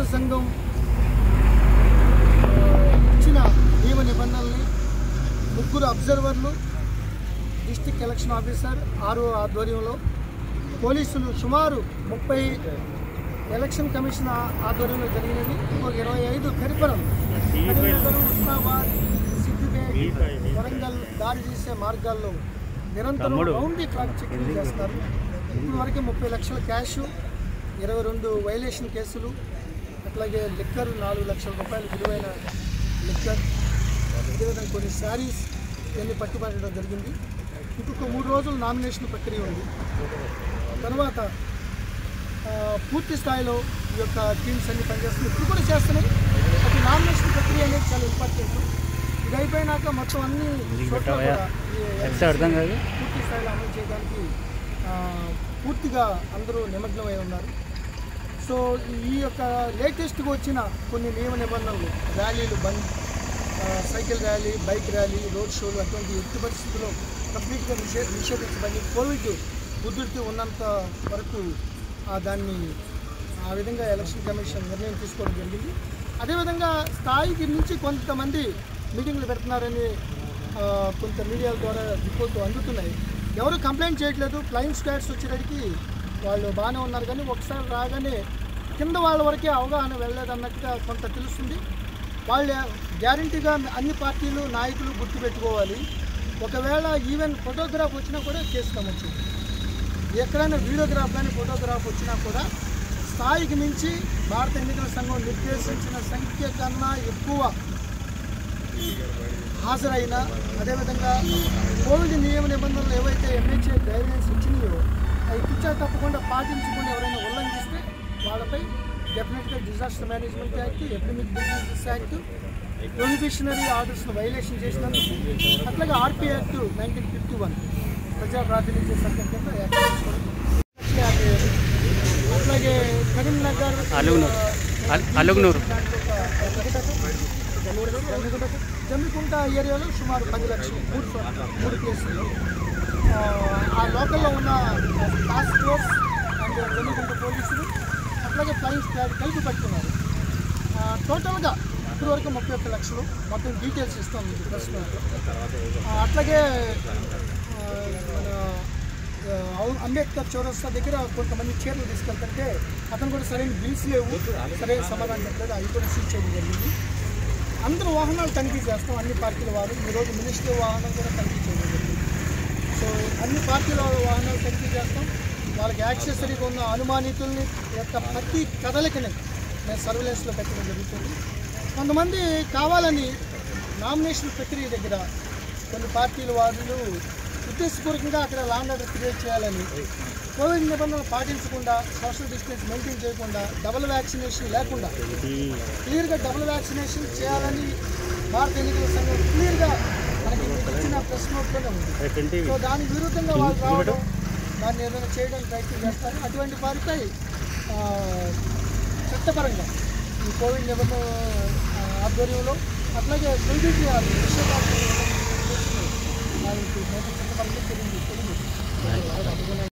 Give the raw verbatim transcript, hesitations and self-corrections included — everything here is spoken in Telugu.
సంఘం ఇచ్చిన నియమ నిబంధనల్ని ముగ్గురు అబ్జర్వర్లు, డిస్ట్రిక్ట్ ఎలక్షన్ ఆఫీసర్ ఆర్ఓ ఆధ్వర్యంలో పోలీసులు సుమారు ముప్పై ఎలక్షన్ కమిషన్ ఆధ్వర్యంలో జరిగినవి. ఇంకొక ఇరవై ఐదు పెరిఫరల్ కరీంనగర్, ఉస్మానాబాద్, సిద్దిపేట, వరంగల్ దారి చేసే మార్గాల్లో నిరంతరం రౌండ్ ది క్లాక్ చెకింగ్ చేస్తారు. ఇప్పుడు వరకు ముప్పై లక్షల క్యాష్, ఇరవై రెండు వైలేషన్ కేసులు, అట్లాగే లిక్కర్ నాలుగు లక్షల రూపాయల విలువైన లిక్కర్, అదేవిధంగా కొన్ని శారీస్ ఇవన్నీ పట్టుబట్టడం జరిగింది. ఇంకొక మూడు రోజులు నామినేషన్ ప్రక్రియ ఉంది. తర్వాత పూర్తి స్థాయిలో ఈ యొక్క టీమ్స్ అన్ని పనిచేస్తున్నాయి, ఇప్పుడు కూడా చేస్తున్నాయి. అది నామినేషన్ ప్రక్రియ అనేది చాలా ఇంపార్టెంట్. ఇది అయిపోయినాక మొత్తం అన్ని చోట్ల కూడా పూర్తి స్థాయిలో అమలు చేయడానికి పూర్తిగా అందరూ నిమగ్నమై ఉన్నారు. సో ఈ యొక్క లేటెస్ట్గా వచ్చిన కొన్ని నియమ నిబంధనలు, ర్యాలీలు bandh, cycle rally, bike rally, road షోలు అటువంటి ఎట్టి పరిస్థితుల్లో కంప్లీట్గా నిషే నిషేధించబడి కోవిడ్ ఉధృతి ఉన్నంత వరకు దాన్ని ఆ విధంగా ఎలక్షన్ కమిషన్ నిర్ణయం తీసుకోవడం జరిగింది. అదేవిధంగా స్థాయికి నుంచి కొంతమంది మీటింగ్లు పెడుతున్నారని కొంత మీడియా ద్వారా రిపోర్టు అందుతున్నాయి. ఎవరు కంప్లైంట్ చేయట్లేదు. ఫ్లయింగ్ స్క్వాడ్స్ వచ్చేసరికి వాళ్ళు బాగానే ఉన్నారు, కానీ ఒకసారి రాగానే కింద వాళ్ళ వరకే అవగాహన వెళ్ళలేదు అన్నట్టుగా కొంత తెలుస్తుంది. వాళ్ళు గ్యారంటీగా అన్ని పార్టీలు నాయకులు గుర్తుపెట్టుకోవాలి. ఒకవేళ ఈవెన్ ఫోటోగ్రాఫ్ వచ్చినా కూడా కేసు నమోదు. ఎక్కడైనా వీడియోగ్రాఫ్ కానీ ఫోటోగ్రాఫ్ వచ్చినా కూడా స్థాయికి మించి భారత ఎన్నికల సంఘం నిర్దేశించిన సంఖ్య కన్నా ఎక్కువ హాజరైన, అదేవిధంగా కోవిడ్ నియమ నిబంధనలు ఏవైతే ఎంహెచ్ఏ గైడ్లైన్స్ ఇచ్చినాయో అవి పిచ్చా తప్పకుండా పాటించకుండా ఎవరైనా ఉల్లంఘిస్తే వాళ్ళపై డెఫినెట్గా disaster management act, epidemic diseases act, prohibitionary ఆర్డర్స్ను వైలేషన్ చేసినందుకు, అట్లాగే RP act nineteen fifty one ప్రజా ప్రాతినిధ్య చట్టం కింద యాక్ట్ చేసుకోవడం. అట్లాగే కరీంనగర్, జమ్మికుంట ఏరియాలో సుమారు పది లక్షలు మూడు మూడు ప్లేసులు ఆ లోకల్లో ఉన్న టాస్క్ ఫోర్స్ అండ్ జమ్మికుంట పోలీసులు అట్లాగే ఫ్లయింగ్ స్క్వాడ్ కలిపి పట్టుకున్నారు. టోటల్గా ఇప్పుడు వరకు ముప్పై ఒక్క లక్షలు మొత్తం డీటెయిల్స్ ఇస్తాం మీకు ప్రశ్న. అట్లాగే మన అంబేద్కర్ చౌరస్తా దగ్గర కొంతమంది చీరలు తీసుకెళ్తుంటే అతను కూడా సరైన బిల్స్ లేవు, సరైన సమాధానం చెప్పలేదు, అవి కూడా సీజ్ చేయడం జరిగింది. అందరూ వాహనాలు తనిఖీ చేస్తాం, అన్ని పార్టీల వారు. ఈరోజు మినిస్టర్ వాహనం కూడా తనిఖీ చేయడం జరిగింది. సో అన్ని పార్టీల వాహనాలు తనిఖీ చేస్తాం. వాళ్ళకి యాక్సెసరీగా ఉన్న అనుమానితుల్ని యొక్క ప్రతి కదలికని మేము సర్వేలెన్స్లో పెట్టడం జరుగుతుంది. కొంతమంది కావాలని నామినేషన్ ప్రక్రియ దగ్గర కొన్ని పార్టీల వాళ్ళు ఉద్దేశపూర్వకంగా అక్కడ లాండ్ ఆర్డర్ క్రియేట్ చేయాలని, కోవిడ్ నిబంధనలు పాటించకుండా, సోషల్ డిస్టెన్స్ మెయింటైన్ చేయకుండా, డబుల్ వ్యాక్సినేషన్ లేకుండా క్లియర్గా డబుల్ వ్యాక్సినేషన్ చేయాలని భారత ఎన్నికల సంఘం క్లియర్గా మనకి ఇచ్చిన ప్రెస్ నోట్లోనే ఉంది. సో దానికి విరుద్ధంగా వాళ్ళు రావడం, దాన్ని ఏదైనా చేయడానికి ప్రయత్నం చేస్తారు. అటువంటి వారిపై చట్టపరంగా ఈ కోవిడ్ నిబంధన ఆధ్వర్యంలో అట్లాగే కోవిడ్ నిషేధాలు చట్టపరంగా చర్యలు తీసుకుంటుంది.